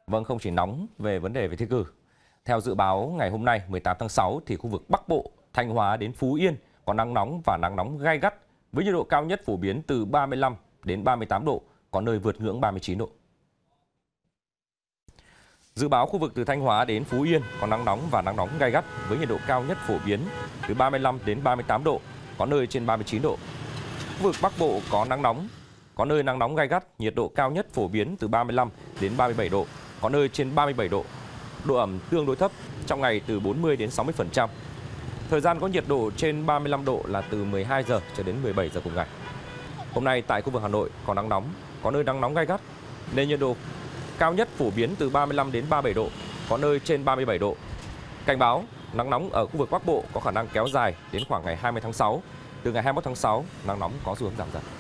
Vâng, không chỉ nóng về vấn đề về thi cử. Theo dự báo ngày hôm nay 18 tháng 6 thì khu vực Bắc Bộ, Thanh Hóa đến Phú Yên có nắng nóng và nắng nóng gay gắt với nhiệt độ cao nhất phổ biến từ 35 đến 38 độ, có nơi vượt ngưỡng 39 độ. Dự báo khu vực từ Thanh Hóa đến Phú Yên có nắng nóng và nắng nóng gay gắt với nhiệt độ cao nhất phổ biến từ 35 đến 38 độ, có nơi trên 39 độ. Khu vực Bắc Bộ có nắng nóng, có nơi nắng nóng gay gắt, nhiệt độ cao nhất phổ biến từ 35 đến 37 độ, có nơi trên 37 độ. Độ ẩm tương đối thấp, trong ngày từ 40 đến 60%. Thời gian có nhiệt độ trên 35 độ là từ 12 giờ cho đến 17 giờ cùng ngày. Hôm nay tại khu vực Hà Nội có nắng nóng, có nơi nắng nóng gay gắt, nên nhiệt độ cao nhất phổ biến từ 35 đến 37 độ, có nơi trên 37 độ. Cảnh báo nắng nóng ở khu vực Bắc Bộ có khả năng kéo dài đến khoảng ngày 20 tháng 6. Từ ngày 21 tháng 6, nắng nóng có xu hướng giảm dần.